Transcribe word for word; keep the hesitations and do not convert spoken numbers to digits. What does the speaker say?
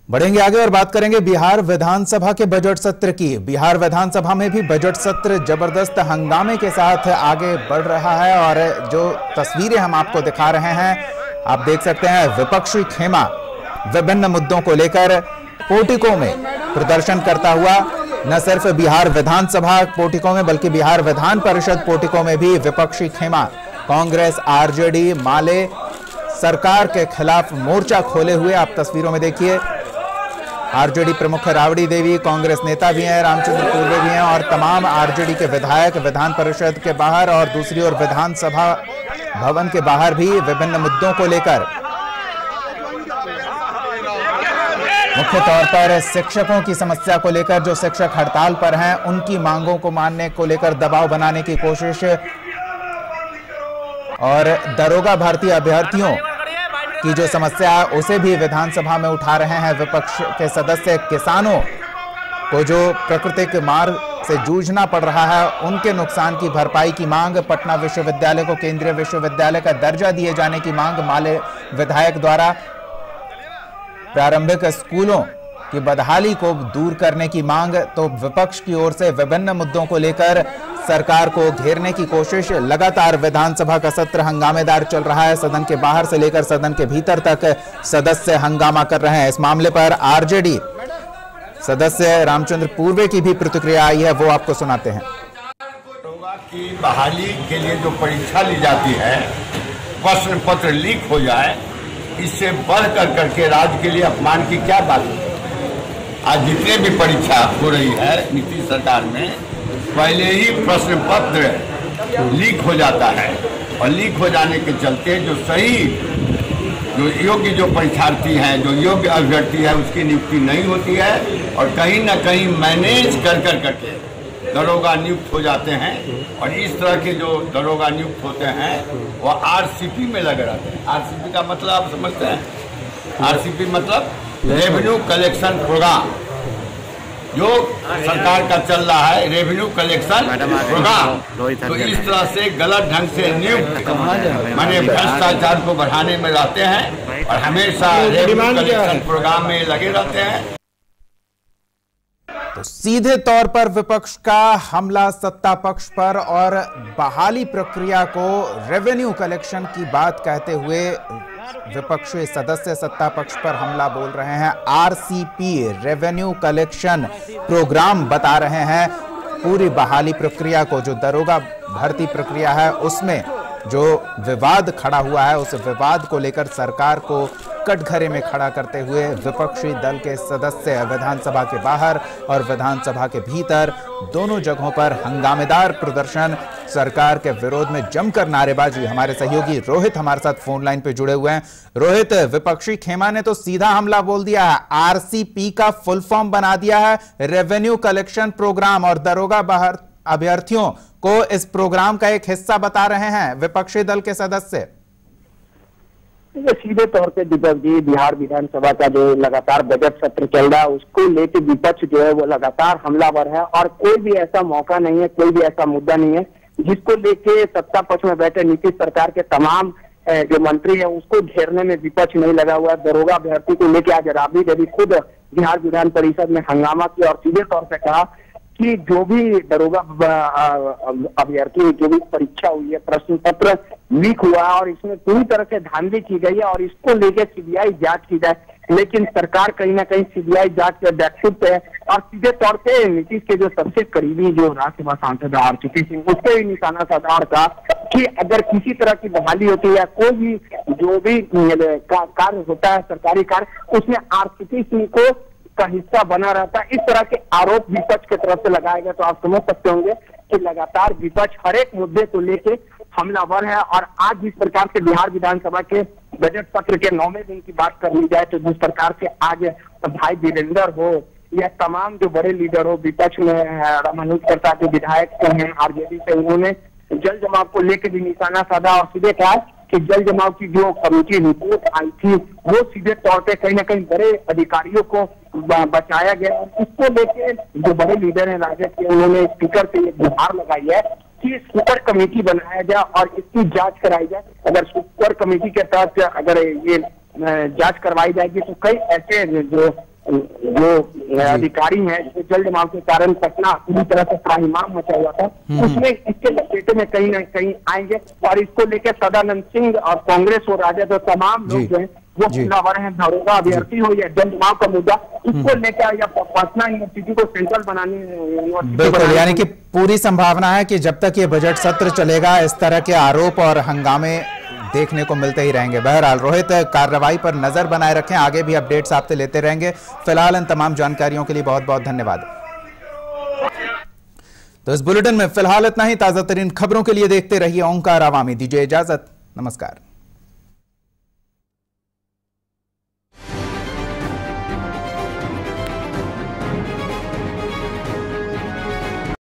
बढ़ेंगे आगे और बात करेंगे बिहार विधानसभा के बजट सत्र की। बिहार विधानसभा में भी बजट सत्र जबरदस्त हंगामे के साथ आगे बढ़ रहा है और जो तस्वीरें हम आपको दिखा रहे हैं, आप देख सकते हैं विपक्षी खेमा विभिन्न मुद्दों को लेकर पोर्टिको में प्रदर्शन करता हुआ। न सिर्फ बिहार विधानसभा पोर्टिको में बल्कि बिहार विधान परिषद पोर्टिको में भी विपक्षी खेमा कांग्रेस, आरजेडी, माले सरकार के खिलाफ मोर्चा खोले हुए आप तस्वीरों में देखिए। आरजेडी प्रमुख राबड़ी देवी कांग्रेस नेता भी हैं, रामचंद्र पूर्वे भी हैं और तमाम आरजेडी के विधायक विधान परिषद के बाहर और दूसरी ओर विधानसभा भवन के बाहर भी विभिन्न मुद्दों को लेकर, मुख्य तौर पर शिक्षकों की समस्या को लेकर, जो शिक्षक हड़ताल पर हैं उनकी मांगों को मानने को लेकर दबाव बनाने की कोशिश और दरोगा भर्ती अभ्यर्थियों की जो समस्या है उसे भी विधानसभा में उठा रहे हैं विपक्ष के सदस्य। किसानों को जो प्राकृतिक मार से जूझना पड़ रहा है उनके नुकसान की भरपाई की मांग, पटना विश्वविद्यालय को केंद्रीय विश्वविद्यालय का दर्जा दिए जाने की मांग माले विधायक द्वारा, प्रारंभिक स्कूलों की बदहाली को दूर करने की मांग, तो विपक्ष की ओर से विभिन्न मुद्दों को लेकर सरकार को घेरने की कोशिश। लगातार विधानसभा का सत्र हंगामेदार चल रहा है, सदन के बाहर से लेकर सदन के भीतर तक सदस्य हंगामा कर रहे हैं। इस मामले पर आरजेडी सदस्य रामचंद्र पूर्वे की भी प्रतिक्रिया आई है, वो आपको सुनाते हैं। दरोगा की बहाली के लिए जो परीक्षा ली जाती है, प्रश्न पत्र लीक हो जाए, इससे बढ़ कर करके राज्य के लिए अपमान की क्या बात है। आज जितने भी परीक्षा हो रही है नीतीश सरकार में, पहले ही प्रश्न पत्र लीक हो जाता है और लीक हो जाने के चलते जो सही जो योग्य जो परीक्षार्थी हैं, जो योग्य अभ्यर्थी है, उसकी नियुक्ति नहीं होती है और कहीं ना कहीं मैनेज कर कर करके दरोगा नियुक्त हो जाते हैं। और इस तरह के जो दरोगा नियुक्त होते हैं वो आरसीपी में लगे रहते हैं। आरसीपी का मतलब आप समझते हैं? आरसीपी मतलब रेवेन्यू कलेक्शन प्रोग्राम, जो सरकार का चल रहा है, रेवेन्यू कलेक्शन प्रोग्राम। तो इस तरह से गलत ढंग से नियुक्त माने भ्रष्टाचार को बढ़ाने में रहते हैं और हमेशा रेवेन्यू कलेक्शन प्रोग्राम में लगे रहते हैं। तो सीधे तौर पर विपक्ष का हमला सत्ता पक्ष पर और बहाली प्रक्रिया को रेवेन्यू कलेक्शन की बात कहते हुए विपक्षी सदस्य सत्ता पक्ष पर हमला बोल रहे हैं। आरसीपी रेवेन्यू कलेक्शन प्रोग्राम बता रहे हैं। पूरी बहाली प्रक्रिया को, जो दरोगा भर्ती प्रक्रिया है उसमें जो विवाद खड़ा हुआ है, उस विवाद को लेकर सरकार को कटघरे में खड़ा करते हुए विपक्षी दल के सदस्य विधानसभा के बाहर और विधानसभा के भीतर दोनों जगहों पर हंगामेदार प्रदर्शन, सरकार के विरोध में जमकर नारेबाजी। हमारे सहयोगी रोहित हमारे साथ फोन लाइन पे जुड़े हुए हैं। रोहित, विपक्षी खेमा ने तो सीधा हमला बोल दिया है, आरसीपी का फुल फॉर्म बना दिया है रेवेन्यू कलेक्शन प्रोग्राम, और दरोगा बाहर अभ्यर्थियों को इस प्रोग्राम का एक हिस्सा बता रहे हैं विपक्षी दल के सदस्य। सीधे तौर पे दीपक जी, बिहार विधानसभा का जो लगातार बजट सत्र चल रहा है उसको लेके विपक्ष जो है वो लगातार हमलावर है और कोई भी ऐसा मौका नहीं है, कोई भी ऐसा मुद्दा नहीं है जिसको लेके सत्ता पक्ष में बैठे नीतीश सरकार के तमाम जो मंत्री है उसको घेरने में विपक्ष नहीं लगा हुआ है। दरोगा अभ्यर्थी को लेके आज राबड़ी देवी खुद बिहार विधान परिषद में हंगामा किया और सीधे तौर पर कहा कि जो भी दरोगा अभ्यर्थी जो भी परीक्षा हुई है, प्रश्न पत्र लीक हुआ है और इसमें पूरी तरह से धांधली की गई है और इसको लेकर सीबीआई जांच की जाए, लेकिन सरकार कहीं ना कहीं सीबीआई जांच पे बैकफुट है। और सीधे तौर पे नीतीश के जो सबसे करीबी जो राज्यसभा सांसद आरसीपी सिंह, उसको भी निशाना साधा था कि अगर किसी तरह की बहाली होती है या कोई भी जो भी कार्य होता है सरकारी कार्य, उसमें आरसीपी सिंह को का हिस्सा बना रहता है। इस तरह के आरोप विपक्ष की तरफ से लगाए गए। तो आप समझ सकते होंगे कि लगातार विपक्ष हर एक मुद्दे को लेके हमलावर है। और आज जिस प्रकार से बिहार विधानसभा के बजट सत्र के नौवें दिन की बात कर ली जाए तो जिस प्रकार से आज भाई वीरेंद्र हो या तमाम जो बड़े लीडर हो विपक्ष में, मनोज प्रसाद जो विधायक हैं आरजेडी से, उन्होंने जल जमाव को लेकर भी निशाना साधा और सीधे कहा कि जल जमाव की जो कमेटी रिपोर्ट आई थी वो सीधे तौर पे कहीं ना कहीं बड़े अधिकारियों को बचाया गया। इसको लेके जो बड़े लीडर हैं राजद के, उन्होंने स्पीकर से ये गुहार लगाई है कि सुपर कमेटी बनाया जाए और इसकी जांच कराई जाए। अगर सुपर कमेटी के तहत अगर ये जांच करवाई जाएगी तो कई ऐसे जो जो अधिकारी हैं, जो जल जमाव के कारण पटना पूरी तरह से त्राहिमाम मचा हुआ था, उसमें इसके लपेटे में कहीं ना कहीं आएंगे। और इसको लेकर सदानंद सिंह और कांग्रेस और राजद और तमाम लोग जो है वो हमलावर हैं, दारोगा अभ्यर्थी हो या जल जमाव का मुद्दा, इसको लेकर या पटना यूनिवर्सिटी को सेंट्रल बनाने बिल्कुल, यानी कि पूरी संभावना है कि जब तक ये बजट सत्र चलेगा इस तरह के आरोप और हंगामे देखने को मिलते ही रहेंगे। बहरहाल रोहित, कार्रवाई पर नजर बनाए रखें, आगे भी अपडेट्स आपसे लेते रहेंगे। फिलहाल इन तमाम जानकारियों के लिए बहुत बहुत धन्यवाद। तो इस बुलेटिन में फिलहाल इतना ही। ताजा तरीन खबरों के लिए देखते रहिए ओंकार आवामी। दीजिए इजाजत, नमस्कार।